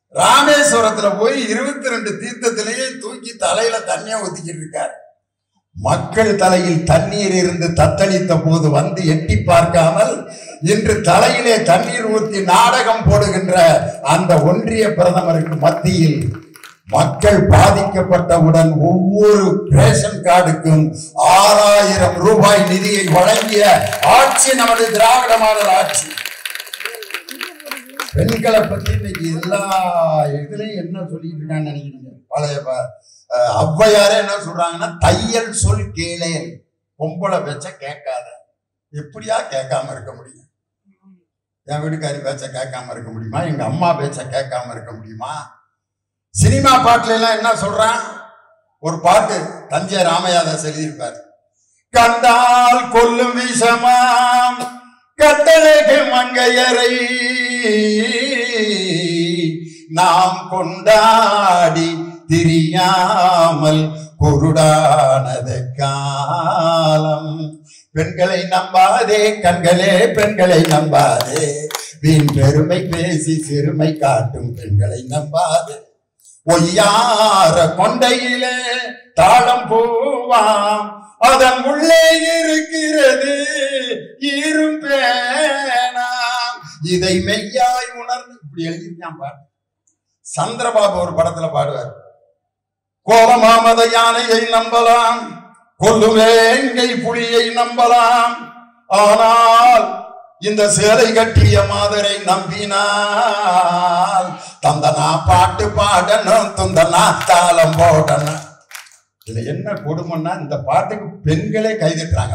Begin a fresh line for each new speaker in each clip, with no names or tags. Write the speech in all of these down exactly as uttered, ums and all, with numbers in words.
ராமேஸ்வரத்துல போய் இருபத்தி ரெண்டு தீர்த்தத்திலேயே தூக்கி தலையில தண்ணியா ஊத்திக்கிட்டு இருக்காரு. மக்கள் தலையில் தண்ணீர் இருந்து தத்தளித்த போது வந்து எட்டி பார்க்காமல் இன்று தலையிலே தண்ணீர் ஊற்றி நாடகம் போடுகின்ற அந்த ஒன்றிய பிரதமருக்கு மத்தியில் மக்கள் பாதிக்கப்பட்டவுடன் ஒவ்வொரு ரேஷன் கார்டுக்கும் ஆறாயிரம் ரூபாய் நிதியை வழங்கிய ஆட்சி நமது திராவிட மாடல் ஆட்சி. பெண்களை பத்தி இன்னைக்கு எல்லா இதுலயும் என்ன சொல்லிட்டு இருக்கான்னு நினைக்கிறீங்க? பழைய ஔவையாரே என்ன சொல்றாங்கன்னா, தையல் சொல் கேளேல், பொம்பளை பேச்ச கேட்காத. எப்படியா கேட்காம இருக்க முடியும்? என் வீட்டுக்காரி பேச்ச கேட்காம இருக்க முடியுமா? எங்க அம்மா பேச்ச கேட்காம இருக்க முடியுமா? சினிமா பாட்டுல எல்லாம் என்ன சொல்றான்? ஒரு பாட்டு தஞ்சை ராமையாதாஸ் எழுதியிருப்பார். கண்டால் கொல்லும் விஷமாம் கட்டளைக்கு மங்கையரை நாம் கொண்டாடி திரியாமல் குருடானது காலம். பெண்களை நம்பாதே கண்களே, பெண்களை நம்பாதே, வீண் பெருமை பேசி சிறுமை காட்டும் பெண்களை நம்பாதே. ஒய்யார கொண்டையிலே தாளம் பூவாம், அதன் உள்ளே இருக்கிறது இரும்பேனாம், இதை மெய்யாய் உணர்ந்து. இப்படி எழுதிருக்கான் பாட்டு. சந்திரபாபு ஒரு படத்துல பாடுவார். கோலமாமத யானையை நம்பலாம், கொல்லுவேங்கை புலியை நம்பலாம், ஆனால் இந்த சேலை கட்டிய மாதரை நம்பினால் தந்தனா பாட்டு பாடணும், துந்தனா தாளம் போடணும். இதுல என்ன கொடுமைன்னா, இந்த பாட்டுக்கு பெண்களே கைதட்டுறாங்க.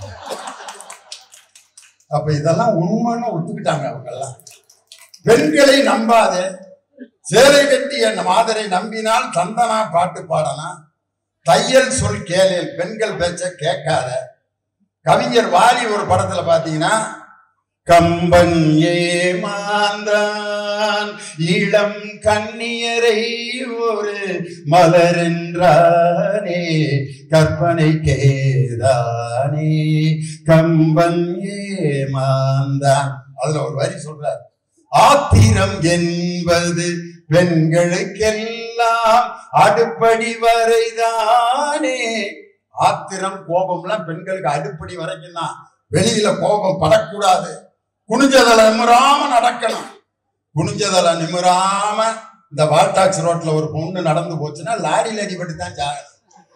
அப்ப இதெல்லாம் உண்மைன்னு ஒத்துக்கிட்டாங்க அவங்க எல்லாம். பெண்களை நம்பாதே, சேலை கட்டிய மாதரை நம்பினால் தந்தனா பாட்டு பாடனா, தையல் சொல் கேளேல், பெண்கள் பேச்ச கேட்காத. கவிஞர் வாலி ஒரு படத்துல பாத்தீங்கன்னா, கம்பன் ஏமாந்தான் இளம் கண்ணியரை ஒரு மலர் என்றானே, கற்பனை கேதானே கம்பன் ஏமாந்தான். அதுல ஒரு வரி சொல்றார், ஆத்திரம் என்பது பெண்களுக்கெல்லாம் அடுப்படி வரைதானே. ஆத்திரம் கோபம்லாம் பெண்களுக்கு அடுப்படி வரைக்கும் தான். வெளியில கோபம் படக்கூடாது. குனிஞ்சதல நிமிராம நடக்கணும். குனிஞ்சதல நிமிராம இந்த வால்டாக்ஸ் ரோட்ல ஒரு பொண்ணு நடந்து போச்சுன்னா லாரியில் அடிபட்டு தான் சாகணும்.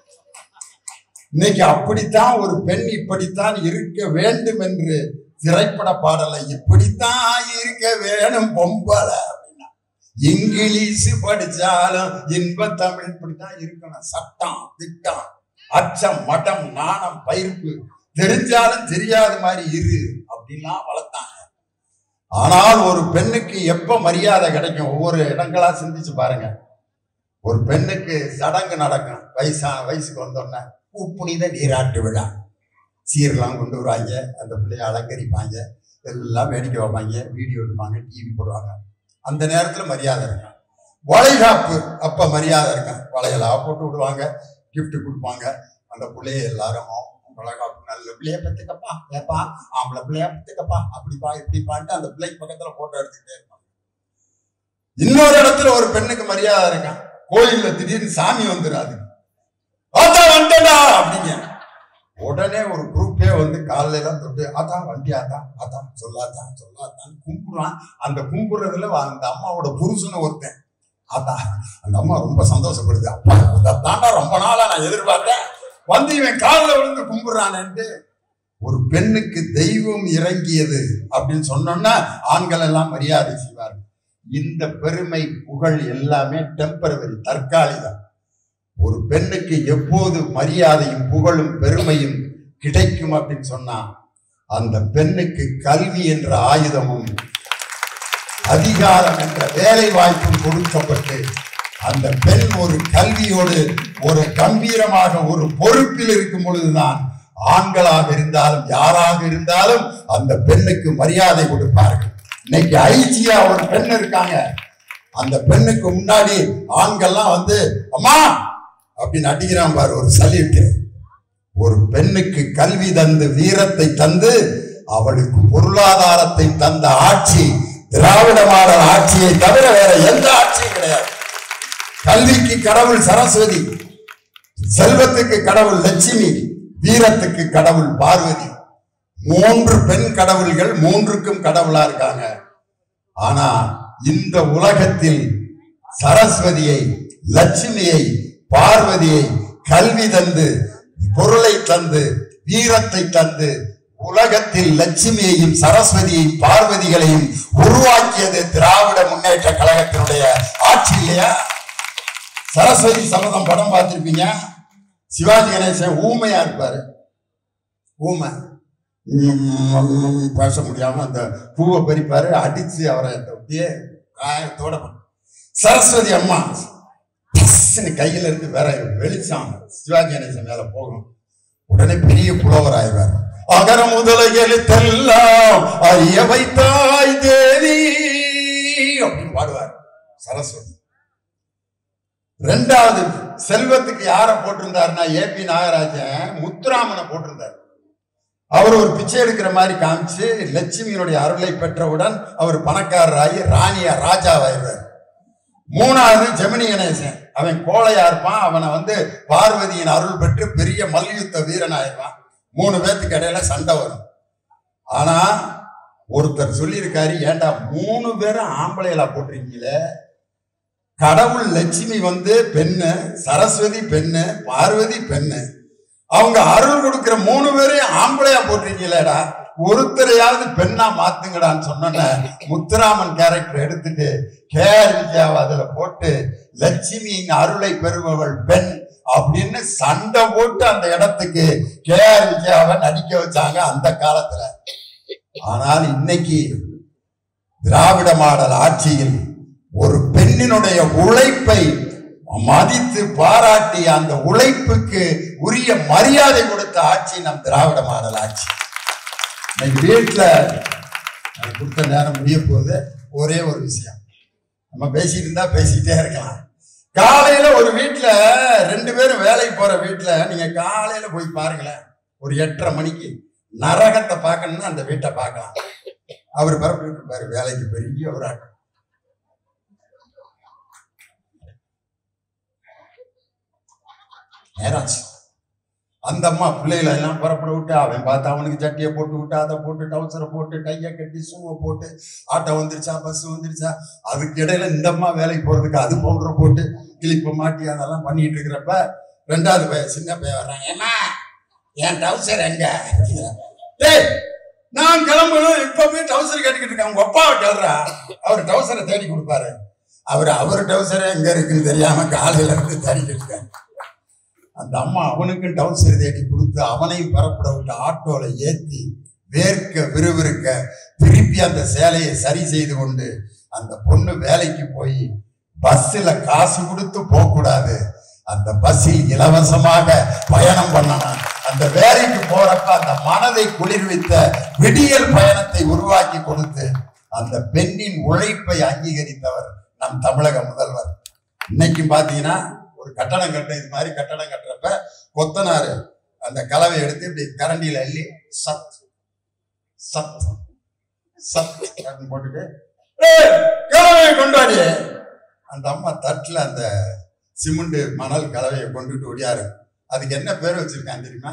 இன்னைக்கு அப்படித்தான் ஒரு பெண் இப்படித்தான் இருக்க வேண்டும் என்று திரைப்பட பாடலை இப்படித்தான் இருக்க வேணும் பொம்பளை அப்படின்னா. இங்கிலீஷ் படிச்சாலும் இன்ப தமிழ் இப்படித்தான் இருக்கணும். சட்டம் திட்டம் அச்சம் மடம் நாணம் பயிர்ப்பு தெரிஞ்சாலும் தெரியாத மாதிரி இரு அப்படின்லாம் வளர்த்தாங்க. ஆனால் ஒரு பெண்ணுக்கு எப்ப மரியாதை கிடைக்கும்? ஒவ்வொரு இடங்களா சிந்திச்சு பாருங்க. ஒரு பெண்ணுக்கு சடங்கு நடக்கும். வயசான வயசுக்கு வந்தோடனே பூப்புனித நீராட்டு விழா, சீரெல்லாம் கொண்டு வருவாங்க, அந்த பிள்ளைய அலங்கரிப்பாங்க, எல்லாம் வேடிக்கை வைப்பாங்க, வீடியோ எடுப்பாங்க, டிவி போடுவாங்க. அந்த நேரத்துல மரியாதை இருக்கும். வளைகாப்பு அப்ப மரியாதை இருக்கும். வளையலா போட்டு விடுவாங்க, கிஃப்ட் கொடுப்பாங்க. அந்த பிள்ளைய எல்லாரும் வளைகாப்பு நல்ல பிள்ளைய பத்துக்கப்பா, ஏப்பா ஆம்பளை பிள்ளைய பத்துக்கப்பா, அப்படிப்பா இப்படிப்பான்ட்டு அந்த பிள்ளைக்கு பக்கத்துல போட்டோ எடுத்துக்கிட்டே இருப்பாங்க. இன்னொரு இடத்துல ஒரு பெண்ணுக்கு மரியாதை இருக்கான். கோயில்ல திடீர்னு சாமி வந்துடாது, அதான் வண்டடா அப்படிங்க. உடனே ஒரு குரூப்பே வந்து காலையில எல்லாம் தொட்டு அதான் வண்டி அதான் அதான் சொல்லாதான் சொல்லாதான் கும்பிடுறான். அந்த கும்பிடுறதுல அந்த அம்மாவோட புருஷனை ஒருத்தன் அதான். அந்த அம்மா ரொம்ப சந்தோஷப்படுது. அப்பா தாண்டா ரொம்ப நாளா நான் எதிர்பார்த்தேன், வந்து இவன் காலில் விழுந்து கும்பிடுறான்ட்டு. ஒரு பெண்ணுக்கு தெய்வம் இறங்கியது அப்படின்னு சொன்னோம்னா ஆண்கள் எல்லாம் மரியாதை செய்வார்கள். இந்த பெருமை புகழ் எல்லாமே டெம்பரவரி, தற்காலிகம். ஒரு பெண்ணுக்கு எப்போது மரியாதையும் புகழும் பெருமையும் கிடைக்கும் அப்படின்னு சொன்னா, அந்த பெண்ணுக்கு கல்வி என்ற ஆயுதமும் அதிகாரம் என்ற வேலை வாய்ப்பும் கொடுக்கப்பட்டு அந்த பெண் ஒரு கல்வியோடு ஒரு கம்பீரமாக ஒரு பொறுப்பில் இருக்கும் பொழுதுதான் ஆண்களாக இருந்தாலும் யாராக இருந்தாலும் அந்த பெண்ணுக்கு மரியாதை கொடுப்பார்கள். இன்னைக்கு ஐஜியா ஒரு பெண் இருக்காங்க. அந்த பெண்ணுக்கு முன்னாடி ஆண்கள்லாம் வந்து அம்மா அப்படின்னு அடிக்கிறான் பாரு, ஒரு சல்யூட். ஒரு பெண்ணுக்கு கல்வி தந்து வீரத்தை தந்து அவளுக்கு பொருளாதாரத்தை தந்த ஆட்சி திராவிட மாடல் ஆட்சியை தவிர வேற எந்த ஆட்சியும் கிடையாது. கல்விக்கு கடவுள் சரஸ்வதி, செல்வத்துக்கு கடவுள் லட்சுமி, வீரத்துக்கு கடவுள் பார்வதி. மூன்று பெண் கடவுள்கள் மூன்றுக்கும் கடவுளா இருக்காங்க. ஆனா இந்த உலகத்தில் சரஸ்வதியை, லட்சுமியை, பார்வதியை கல்வி தந்து, பொருளை தந்து, வீரத்தை தந்து, உலகத்தில் லட்சுமியையும் சரஸ்வதியையும் பார்வதிகளையும் உருவாக்கியது திராவிட முன்னேற்ற கழகத்தினுடைய ஆட்சி இல்லையா? சரஸ்வதி சபதம் படம் பார்த்திருப்பீங்க. சிவாஜி கணேசன் ஊமையா இருப்பாரு. ஊமை பேச முடியாம அந்த பூவை பறிப்பாரு, அடிச்சு அவரை அப்படியே காயத்தோட. சரஸ்வதி அம்மா கையில இருந்து வேற வெளிச்சம் சிவாஜி கணேசன் மேல போகும். உடனே பெரிய புலவர் ஆயிடுவார். அகர முதல எழுத்தெல்லாம் அறிய வைத்தாய் தேவி அப்படின்னு பாடுவார் சரஸ்வதி. ரெண்டாவது செல்வத்துக்கு யார போட்டிருந்தாருன்னா ஏ பி நாகராஜன் முத்துராமனை போட்டிருந்தார். அவர் ஒரு பிச்சை எடுக்கிற மாதிரி காமிச்சு லட்சுமியினுடைய அருளை பெற்றவுடன் அவர் பணக்காரராகி ராணியா ராஜாவாயிருவார். மூணாவது ஜெமினி கணேசன், அவன் கோழையா இருப்பான். அவனை வந்து பார்வதியின் அருள் பெற்று பெரிய மல்யுத்த வீரனாயிருவான். மூணு பேர்த்துக்கு இடையில சண்டை வரும். ஆனா ஒருத்தர் சொல்லியிருக்காரு, ஏண்டா மூணு பேரும் ஆம்பளைகளா போட்டிருக்கீங்களே, கடவுள் லட்சுமி வந்து பெண்ணு, சரஸ்வதி பெண்ணு, பார்வதி பெண்ணு, அவங்க அருள் கொடுக்கிற மூணு பேரையும் ஆம்பளையா போட்டிருக்கீங்களேடா, ஒருத்தரையாவது பெண்ணா மாத்துங்கடான்னு சொன்ன முத்துராமன் கேரக்டர் எடுத்துட்டு கே ஆர் விஜயாவை அதுல போட்டு லட்சுமியின் அருளை பெறுபவள் பெண் அப்படின்னு சண்டை போட்டு அந்த இடத்துக்கு கே ஆர் விஜயாவை நடிக்க வச்சாங்க அந்த காலத்துல. ஆனால் இன்னைக்கு திராவிட மாடல் ஆட்சியில் ஒரு பெண்ணினுடைய உழைப்பை மதித்து பாராட்டி அந்த உழைப்புக்கு உரிய மரியாதை கொடுத்த ஆட்சி நம் திராவிட மாடல் ஆட்சி. இன்னைக்கு வீட்டுல கொடுத்த நேரம் முடிய போகுது. ஒரே ஒரு விஷயம் நம்ம பேசிட்டு இருந்தா பேசிட்டே இருக்கலாம். காலையில ஒரு வீட்டுல ரெண்டு பேரும் வேலைக்கு போற வீட்டுல நீங்க காலையில போய் பாருங்களேன். ஒரு எட்டரை மணிக்கு நரகத்தை பார்க்கணும்னா அந்த வீட்டை பார்க்கலாம். அவர் பரப்பிட்டு இருப்பாரு வேலைக்கு, பெரிய ஒரு ஆட்டம். நேராச்சு அந்த அம்மா பிள்ளைகளை எல்லாம் புறப்பட விட்டு அவன் பார்த்து அவனுக்கு சட்டியை போட்டு விட்டு அதை போட்டு டவுசரை போட்டு டையை கட்டி ஷூவை போட்டு ஆட்டோ வந்துருச்சா பஸ் வந்துருச்சா, அதுக்கு இடையில இந்த அம்மா வேலைக்கு போறதுக்கு அது பவுடரை போட்டு கிளிப்பை மாட்டி அதெல்லாம் பண்ணிட்டு இருக்கிறப்ப ரெண்டாவது பையன் சின்ன பையன் வர்றான். ஏமா என் டவுசர் எங்க? டேய் நான் கிளம்பணும், இப்ப போய் டவுசர் கேட்டுக்கிட்டு இருக்கேன். உங்க அப்பாவை கேள்றா, அவர் டவுசரை தேடி கொடுப்பாரு. அவர் அவர் டவுசரை எங்க இருக்குன்னு தெரியாம காலையில இருந்து தேடிக்கிட்டு இருக்காரு. அந்த அம்மா அவனுக்கும் டவுசர் தேடி கொடுத்து அவனையும் பரப்பட விட்டு ஆட்டோல ஏத்தி வேர்க்க விறுவிறுக்க திருப்பி அந்த சேலையை சரி செய்து கொண்டு அந்த பொண்ணு வேலைக்கு போய் பஸ்ல காசு கொடுத்து போக கூடாது, அந்த பஸ்ஸில் இலவசமாக பயணம் பண்ணணும். அந்த வேலைக்கு போறப்ப அந்த மனதை குளிர்வித்த விடியல் பயணத்தை உருவாக்கி கொடுத்து அந்த பெண்ணின் உழைப்பை அங்கீகரித்தவர் நம் தமிழக முதல்வர். இன்னைக்கு பாத்தீங்கன்னா ஒரு கட்டடம் கட்ட இது மாதிரி கட்டடம் கட்டுறப்ப கொத்தனாரு அந்த கலவை எடுத்து இப்படி கரண்டியில அள்ளி சத் சத் சத் போட்டுட்டு கலவையை கொண்டாடி அந்த அம்மா தட்டுல அந்த சிமெண்ட் மணல் கலவையை கொண்டுட்டு ஒடியாரு. அதுக்கு என்ன பேர் வச்சிருக்கான் தெரியுமா?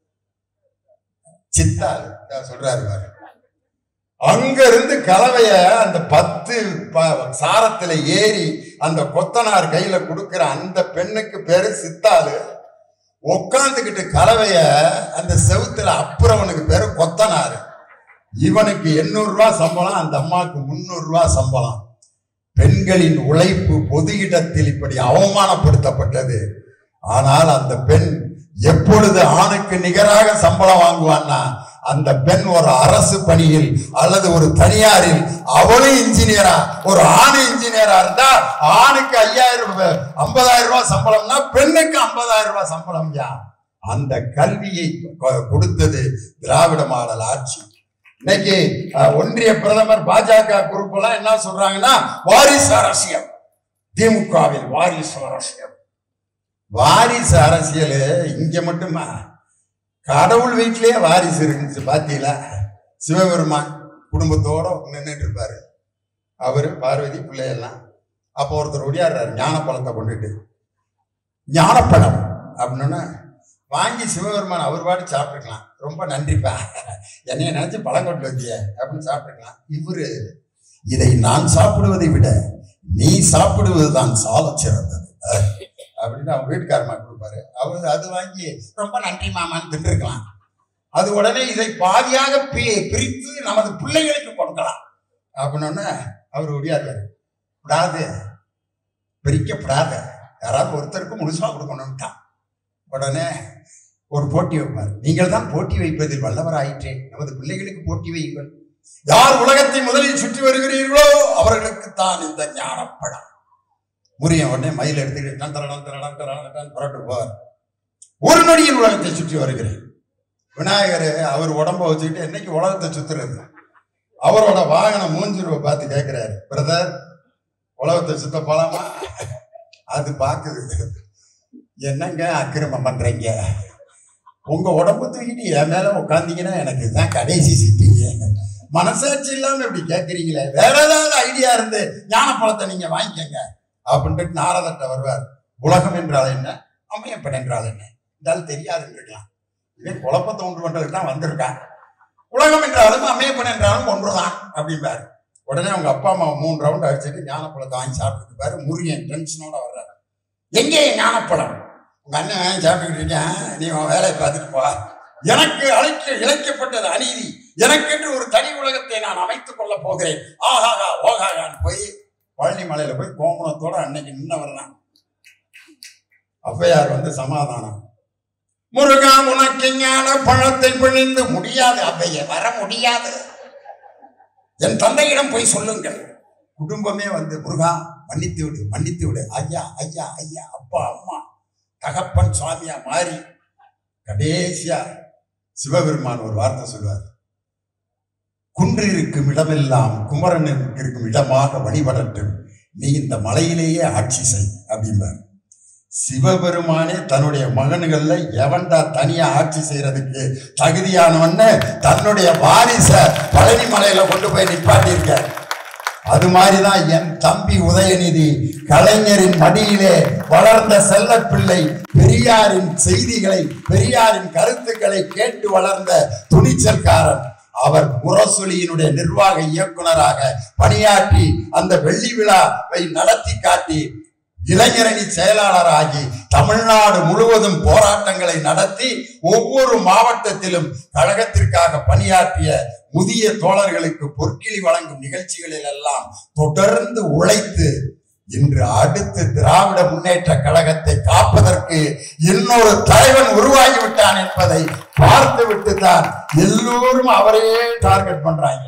சித்தாள் சொல்றாரு பாரு. அங்க இருந்து கலவைய அந்த பத்து சாரத்துல ஏறி அந்த கொத்தனார் கையில கொடுக்கிற அந்த பெண்ணுக்கு பேரு சித்தாளு. உக்காந்துக்கிட்டு கலவைய அந்த செவுத்துல அப்புறவனுக்கு பேரு கொத்தனாரு. இவனுக்கு எண்ணூறு ரூபாய் சம்பளம், அந்த அம்மாவுக்கு முன்னூறு ரூபாய் சம்பளம். பெண்களின் உழைப்பு பொது இடத்தில் இப்படி அவமானப்படுத்தப்பட்டது. ஆனால் அந்த பெண் எப்பொழுது ஆணுக்கு நிகராக சம்பளம் வாங்குவான்னா அந்த பெண் ஒரு அரசு பணியில் அல்லது ஒரு தனியாரில் அவளும் இன்ஜினியரா, ஒரு ஆணு இன்ஜினியரா இருந்தா ஆணுக்கு ஐயாயிரம் ரூபாய் ஐம்பதாயிரம் ரூபாய் சம்பளம்னா பெண்ணுக்கு ஐம்பதாயிரம் ரூபாய் சம்பளம். அந்த கல்வியை கொடுத்தது திராவிட மாடல் ஆட்சி. இன்னைக்கு ஒன்றிய பிரதமர் பாஜக குரூப் எல்லாம் என்ன சொல்றாங்கன்னா வாரிசு அரசியல், திமுகவில் வாரிசு அரசியல். வாரிசு அரசியல் இங்க மட்டுமா, கடவுள் வீட்டிலேயே வாரிசு இருந்துச்சு. பாத்தீங்களா? சிவபெருமான் குடும்பத்தோட நின்றுட்டு இருப்பாரு. அவரு பார்வதி பிள்ளையெல்லாம். அப்போ ஒருத்தர் ஒடியாடுறாரு ஞான பழத்தை கொண்டுட்டு. ஞானப்பழம் அப்படின்னா வாங்கி சிவபெருமான் அவர் பாட்டு சாப்பிட்டுக்கலாம். ரொம்ப நன்றிப்பா, என்னைய நினைச்சு பழம் கொண்டு வந்திய அப்படின்னு சாப்பிட்டுக்கலாம். இவரு இதை நான் சாப்பிடுவதை விட நீ சாப்பிடுவது தான் சால சிறந்தது அப்படின்னு அவங்க வீட்டுக்காரமா கொடுப்பாரு. அவரு அது வாங்கி ரொம்ப நன்றி மாமான்னு தின்றுருக்கலாம். அது உடனே இதை பாதியாக பிரித்து நமது பிள்ளைகளுக்கு கொடுக்கலாம் அப்படின்னு அவர் ஒடியாடுறாரு. விடாது, பிரிக்கப்படாத, யாராவது ஒருத்தருக்கு முழுசா கொடுக்கணும்ட்டான். உடனே ஒரு போட்டி வைப்பார். நீங்கள் தான் போட்டி வைப்பதில் வல்லவர் ஆயிற்றே, நமது பிள்ளைகளுக்கு போட்டி வையுங்கள். யார் உலகத்தை முதலில் சுற்றி வருகிறீர்களோ அவர்களுக்கு தான் இந்த ஞானப்பழம். முறிய உடனே மயில் எடுத்துக்கிட்டு தரடம் தரடம் தரடம் புரட்டு போவார். ஒரு நொடியில் உலகத்தை சுற்றி வருகிறேன். விநாயகர் அவர் உடம்ப வச்சுக்கிட்டு என்னைக்கு உலகத்தை சுத்துறது, அவரோட வாகனம் மூஞ்சி ரூபா பார்த்து கேட்கிறாரு, பிரதர் உலகத்தை சுத்த போலாமா? அது பாக்குது, என்னங்க அக்கிரமம் பண்றீங்க, உங்க உடம்பு தூக்கிட்டு என் மேல உட்காந்தீங்கன்னா எனக்கு தான் கடைசி சிட்டிங்க, மனசாட்சி இல்லாம இப்படி கேட்கறீங்களே, வேற ஏதாவது ஐடியா இருந்து ஞான பழத்தை நீங்க வாங்கிக்கங்க அப்படின்ட்டு நாரதட்ட வருவார். உலகம் என்றால் என்ன, அம்மையப்பன் என்றால் என்ன என்றால் தெரியாதுன்னு இருக்கலாம். இவன் குழப்பத்தை ஒன்று பண்றதுக்கு தான் வந்திருக்கான். உலகம் என்றாலும் அம்மையப்பன் என்றாலும் ஒன்றுதான் அப்படிம்பாரு. உடனே அவங்க அப்பா அம்மா மூணு ரவுண்ட் அடிச்சுட்டு ஞானப்பழத்தை வாங்கி சாப்பிட்டுட்டு பாரு. முருகன் டென்ஷனோட வர்றாரு. எங்கே ஞானப்பழம்? உங்க அண்ணன் வாங்கி சாப்பிட்டுக்கிட்டு இருக்கேன், நீ உன் வேலையை பார்த்துட்டு போ. எனக்கு அழைக்க இழைக்கப்பட்டது அநீதி, எனக்கென்று ஒரு தனி உலகத்தை நான் அமைத்துக் கொள்ள போகிறேன், ஆகாகா ஓகாகான்னு போய் பழனி மலையில போய் கோமணத்தோட அன்னைக்கு நின்று வர்றான். ஔவையார் வந்து சமாதானம், முருகா உனக்கு ஞான பழத்தை பிழிந்து முடியாது, அவ்வைய வர முடியாது, என் தந்தையிடம் போய் சொல்லுங்கள். குடும்பமே வந்து முருகா மன்னித்து விடு மன்னித்து விடு, ஐயா ஐயா ஐயா அப்பா அம்மா தகப்பன் சுவாமியா மாறி கடைசியா சிவபெருமான் ஒரு வார்த்தை சொல்வார், குன்று இருக்கும் இடமெல்லாம் குமரன் இருக்கும் இடமாக வழிபடட்டும், நீ இந்த மலையிலேயே ஆட்சி செய் அப்படின்பார். சிவபெருமானே தன்னுடைய மகன்கள்ல எவன்டா தனியா ஆட்சி செய்யறதுக்கு தகுதியானவன்னு தன்னுடைய வாரிச பழனி மலையில கொண்டு போய் நிப்பாட்டியிருக்க. அது மாதிரிதான் என் தம்பி உதயநிதி கலைஞரின் மடியிலே வளர்ந்த செல்ல பிள்ளை, பெரியாரின் செய்திகளை பெரியாரின் கருத்துக்களை கேட்டு வளர்ந்த துணிச்சல்காரன். அவர் முரசொலியினுடைய நிர்வாக இயக்குனராக பணியாற்றி அந்த வெள்ளி விழாவை நடத்தி காட்டி இளைஞரணி செயலாளராகி தமிழ்நாடு முழுவதும் போராட்டங்களை நடத்தி ஒவ்வொரு மாவட்டத்திலும் கழகத்திற்காக பணியாற்றிய முதிய தோழர்களுக்கு பொற்கிழி வழங்கும் நிகழ்ச்சிகளில் எல்லாம் தொடர்ந்து உழைத்து இன்று அடுத்து திராவிட முன்னேற்ற கழகத்தை காப்பதற்கு இன்னொரு தலைவன் உருவாகிவிட்டான் என்பதை பார்த்து விட்டுதான் எல்லோரும் அவரையே டார்கெட் பண்றாங்க.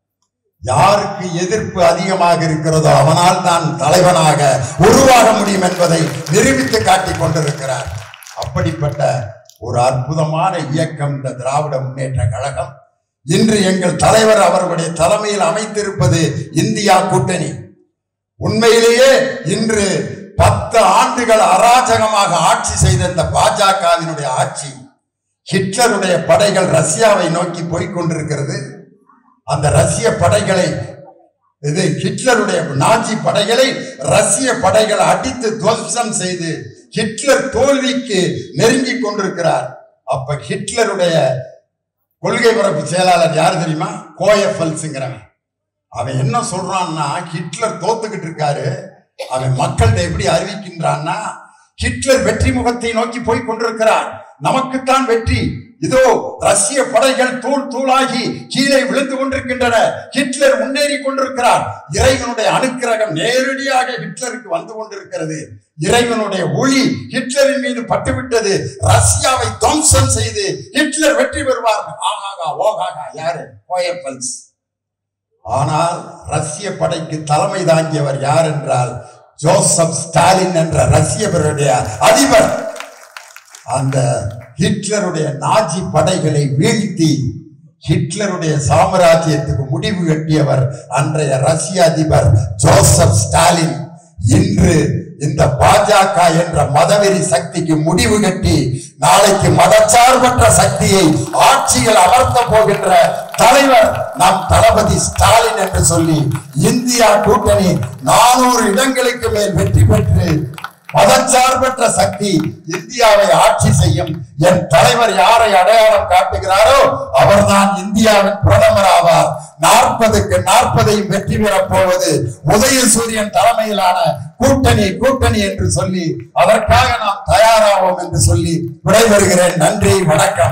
யாருக்கு எதிர்ப்பு அதிகமாக இருக்கிறதோ அவனால் தான் தலைவனாக உருவாக முடியும் என்பதை நிரூபித்து காட்டிக் கொண்டிருக்கிறார். அப்படிப்பட்ட ஒரு அற்புதமான இயக்கம் இந்த திராவிட முன்னேற்ற கழகம். இன்று எங்கள் தலைவர் அவர்களுடைய தலைமையில் அமைத்திருப்பது இந்தியா கூட்டணி. உண்மையிலேயே இன்று பத்து ஆண்டுகள் அராஜகமாக ஆட்சி செய்த இந்த பாஜகவினுடைய ஆட்சி, ஹிட்லருடைய படைகள் ரஷ்யாவை நோக்கி போய்கொண்டிருக்கிறது. அந்த ரஷ்ய படைகளை, இது ஹிட்லருடைய நாஜி படைகளை ரஷ்ய படைகள் அடித்து துவம்சம் செய்து ஹிட்லர் தோல்விக்கு நெருங்கி கொண்டிருக்கிறார். அப்ப ஹிட்லருடைய கொள்கை பரப்பு செயலாளர் யாரு தெரியுமா? கோயஃபல்ஸ்ங்கிறவன். அவன் என்ன சொல்றான்னா, ஹிட்லர் தோத்துக்கிட்டு இருக்காரு, அவன் மக்கள்கிட்ட எப்படி அறிவிக்கின்றான்னா, ஹிட்லர் வெற்றி முகத்தை நோக்கி போய் கொண்டிருக்கிறார், நமக்குத்தான் வெற்றி, இதோ ரஷ்ய படைகள் தூள் தூளாகி கீழே விழுந்து கொண்டிருக்கின்றன, ஹிட்லர் முன்னேறி கொண்டிருக்கிறார், இறைவனுடைய அனுக்கிரகம் நேரடியாக ஹிட்லருக்கு வந்து கொண்டிருக்கிறது, இறைவனுடைய ஒளி ஹிட்லரின் மீது பட்டுவிட்டது, ரஷ்யாவை துவம்சம் செய்து ஹிட்லர் வெற்றி பெறுவார். ஆகாகா ஓகாகா யாரு? கோயஃபல்ஸ். ஆனால் ரஷ்ய படைக்கு தலைமை தாங்கியவர் யார் என்றால் ஜோசப் ஸ்டாலின் என்ற ரஷ்யருடைய அதிபர். அந்த ஹிட்லருடைய நாஜி படைகளை வீழ்த்தி ஹிட்லருடைய சாம்ராஜ்யத்துக்கு முடிவு கட்டியவர் அன்றைய ரஷ்ய அதிபர் ஜோசப் ஸ்டாலின். இன்று இந்த பாஜக என்ற மதவெறி சக்திக்கு முடிவு கட்டி நாளைக்கு மதச்சார்பற்ற சக்தியை ஆட்சியில் அமர்த்த போகின்ற தலைவர் நம் தளபதி ஸ்டாலின் என்று சொல்லி இந்தியா கூட்டணி நானூறு இடங்களுக்கு மேல் வெற்றி பெற்று மதச்சார்பற்ற சக்தி இந்தியாவை ஆட்சி செய்யும். என் தலைவர் யாரை அடையாளம் காட்டுகிறாரோ அவர்தான் இந்தியாவின் பிரதமர் ஆவார். நாற்பதுக்கு நாற்பதையும் வெற்றி பெறப் போவது உதயசூரியன் தலைமையிலான கூட்டணி கூட்டணி என்று சொல்லி அதற்காக நாம் தயாராவோம் என்று சொல்லி விடைபெறுகிறேன். நன்றி, வணக்கம்.